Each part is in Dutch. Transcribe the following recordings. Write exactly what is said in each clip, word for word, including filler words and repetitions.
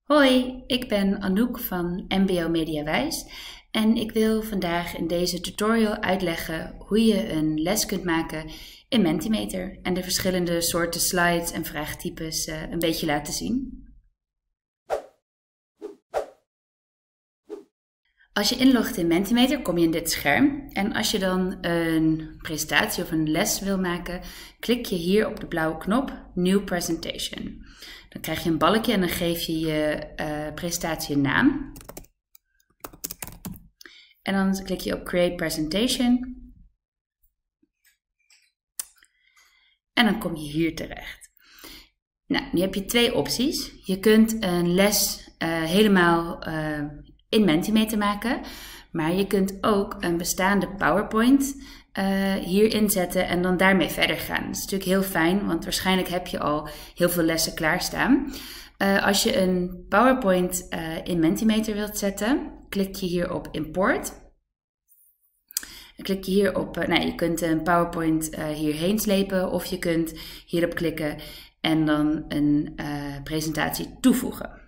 Hoi, ik ben Anouk van M B O Mediawijs en ik wil vandaag in deze tutorial uitleggen hoe je een les kunt maken in Mentimeter en de verschillende soorten slides en vraagtypes uh, een beetje laten zien. Als je inlogt in Mentimeter kom je in dit scherm en als je dan een presentatie of een les wil maken, klik je hier op de blauwe knop New Presentation. Dan krijg je een balkje en dan geef je je uh, presentatie een naam. En dan klik je op Create Presentation. En dan kom je hier terecht. Nou, nu heb je twee opties. Je kunt een les uh, helemaal uh, in Mentimeter maken. Maar je kunt ook een bestaande PowerPoint uh, hier inzetten en dan daarmee verder gaan. Dat is natuurlijk heel fijn, want waarschijnlijk heb je al heel veel lessen klaarstaan. Uh, als je een PowerPoint uh, in Mentimeter wilt zetten, klik je hier op Import. Dan klik je hier op, uh, nou, je kunt een PowerPoint uh, hierheen slepen of je kunt hierop klikken en dan een uh, presentatie toevoegen.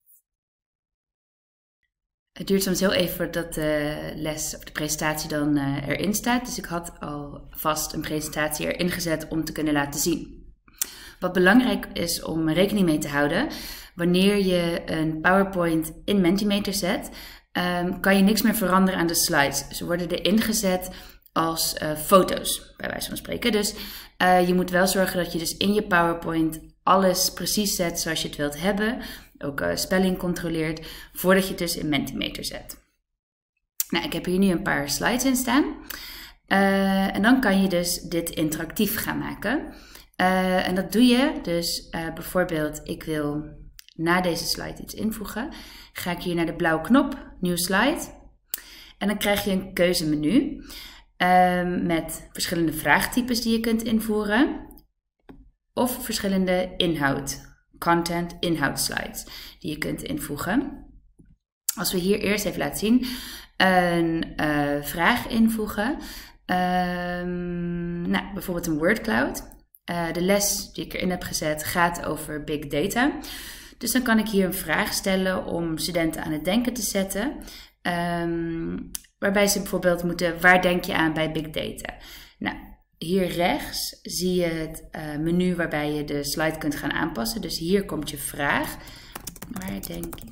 Het duurt soms heel even voordat de les of de presentatie dan uh, erin staat. Dus ik had alvast een presentatie erin gezet om te kunnen laten zien. Wat belangrijk is om rekening mee te houden, wanneer je een PowerPoint in Mentimeter zet, um, kan je niks meer veranderen aan de slides. Ze worden erin gezet als uh, foto's, bij wijze van spreken. Dus uh, je moet wel zorgen dat je dus in je PowerPoint alles precies zet zoals je het wilt hebben. Ook uh, spelling controleert, voordat je het dus in Mentimeter zet. Nou, ik heb hier nu een paar slides in staan. Uh, en dan kan je dus dit interactief gaan maken. Uh, en dat doe je dus uh, bijvoorbeeld, ik wil na deze slide iets invoegen. Ga ik hier naar de blauwe knop, New Slide. En dan krijg je een keuzemenu uh, met verschillende vraagtypes die je kunt invoeren. Of verschillende inhoud. Content, inhoudslides die je kunt invoegen. Als we hier eerst even laten zien, een uh, vraag invoegen. Um, nou, bijvoorbeeld een wordcloud. Uh, de les die ik erin heb gezet gaat over big data. Dus dan kan ik hier een vraag stellen om studenten aan het denken te zetten. Um, waarbij ze bijvoorbeeld moeten, waar denk je aan bij big data? Nou, hier rechts zie je het uh, menu waarbij je de slide kunt gaan aanpassen. Dus hier komt je vraag. Waar denk je?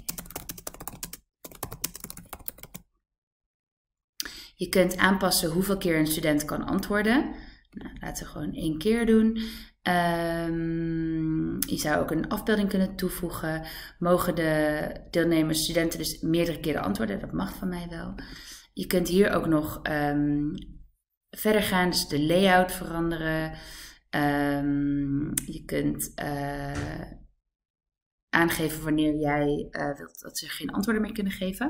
Je kunt aanpassen hoeveel keer een student kan antwoorden. Nou, laten we gewoon één keer doen. Um, je zou ook een afbeelding kunnen toevoegen. Mogen de deelnemers, studenten dus meerdere keren antwoorden? Dat mag van mij wel. Je kunt hier ook nog Um, verder gaan, dus de layout veranderen. Um, je kunt uh, aangeven wanneer jij uh, wilt dat ze geen antwoorden meer kunnen geven.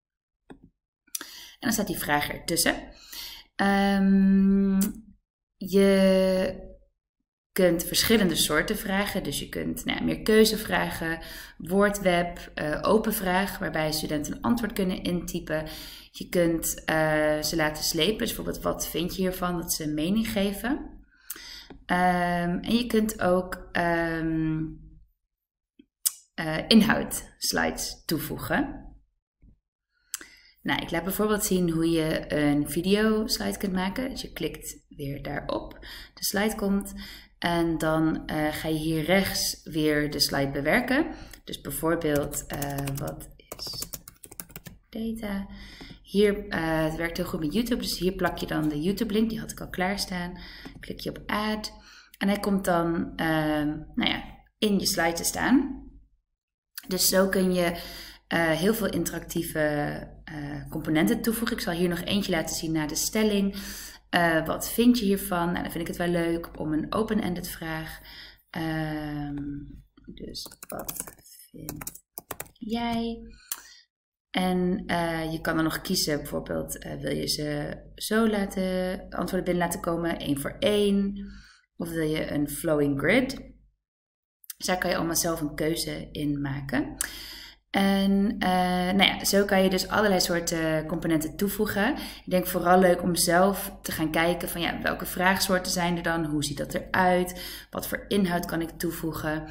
En dan staat die vraag ertussen. Um, je kunt verschillende soorten vragen. Dus je kunt nou, meer keuzevragen, woordweb, uh, open vraag, waarbij studenten een antwoord kunnen intypen. Je kunt uh, ze laten slepen, dus bijvoorbeeld wat vind je hiervan, dat ze een mening geven. Um, en je kunt ook um, uh, inhoud slides toevoegen. Nou, ik laat bijvoorbeeld zien hoe je een video slide kunt maken. Dus je klikt weer daarop, de slide komt en dan uh, ga je hier rechts weer de slide bewerken. Dus bijvoorbeeld, uh, wat is data? Hier, uh, het werkt heel goed met YouTube, dus hier plak je dan de YouTube link, die had ik al klaarstaan. Klik je op Add en hij komt dan uh, nou ja, in je slide te staan. Dus zo kun je uh, heel veel interactieve uh, componenten toevoegen. Ik zal hier nog eentje laten zien naar de stelling. Uh, wat vind je hiervan? Nou, dan vind ik het wel leuk om een open-ended vraag. Um, dus wat vind jij? En uh, je kan dan nog kiezen, bijvoorbeeld uh, wil je ze zo laten antwoorden binnen laten komen, één voor één. Of wil je een flowing grid. Dus daar kan je allemaal zelf een keuze in maken. En uh, nou ja, zo kan je dus allerlei soorten componenten toevoegen. Ik denk vooral leuk om zelf te gaan kijken van ja, welke vraagsoorten zijn er dan? Hoe ziet dat eruit? Wat voor inhoud kan ik toevoegen?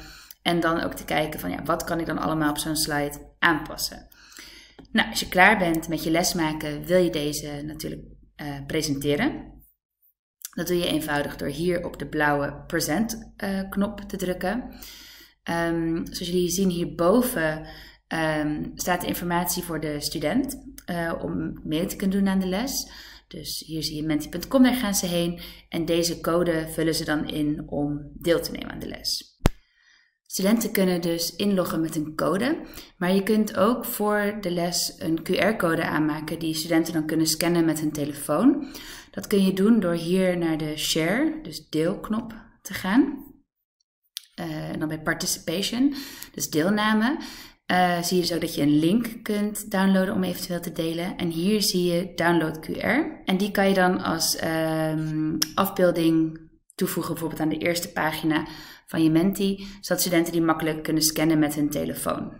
En dan ook te kijken van ja, wat kan ik dan allemaal op zo'n slide aanpassen. Nou, als je klaar bent met je les maken, wil je deze natuurlijk uh, presenteren. Dat doe je eenvoudig door hier op de blauwe present uh, knop te drukken. Um, zoals jullie zien hierboven um, staat de informatie voor de student uh, om mee te kunnen doen aan de les. Dus hier zie je menti punt com, daar gaan ze heen en deze code vullen ze dan in om deel te nemen aan de les. Studenten kunnen dus inloggen met een code, maar je kunt ook voor de les een Q R-code aanmaken die studenten dan kunnen scannen met hun telefoon. Dat kun je doen door hier naar de share, dus deelknop, te gaan. Uh, en dan bij participation, dus deelname, uh, zie je dus ook dat je een link kunt downloaden om eventueel te delen. En hier zie je download Q R en die kan je dan als um, afbeelding toevoegen bijvoorbeeld aan de eerste pagina van je Menti, zodat studenten die makkelijk kunnen scannen met hun telefoon.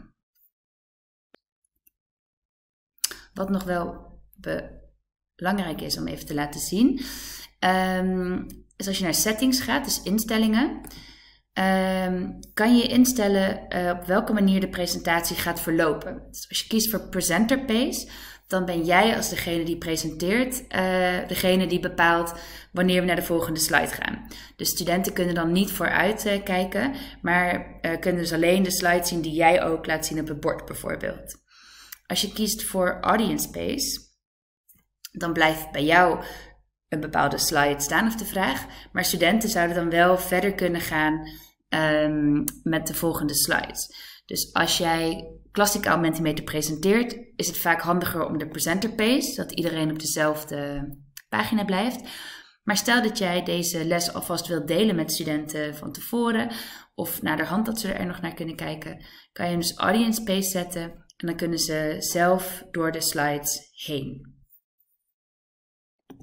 Wat nog wel belangrijk is om even te laten zien, um, is als je naar settings gaat, dus instellingen, um, kan je instellen uh, op welke manier de presentatie gaat verlopen. Dus als je kiest voor presenter pace, dan ben jij als degene die presenteert, uh, degene die bepaalt wanneer we naar de volgende slide gaan. Dus studenten kunnen dan niet vooruit uh, kijken, maar uh, kunnen dus alleen de slide zien die jij ook laat zien op het bord bijvoorbeeld. Als je kiest voor audience pace, dan blijft bij jou een bepaalde slide staan of de vraag, maar studenten zouden dan wel verder kunnen gaan um, met de volgende slides. Dus als jij klassikaal Mentimeter presenteert, is het vaak handiger om de presenter pace, zodat iedereen op dezelfde pagina blijft. Maar stel dat jij deze les alvast wilt delen met studenten van tevoren, of naderhand dat ze er nog naar kunnen kijken, kan je dus audience pace zetten en dan kunnen ze zelf door de slides heen.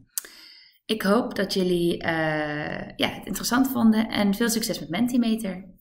Ik hoop dat jullie uh, ja, het interessant vonden en veel succes met Mentimeter.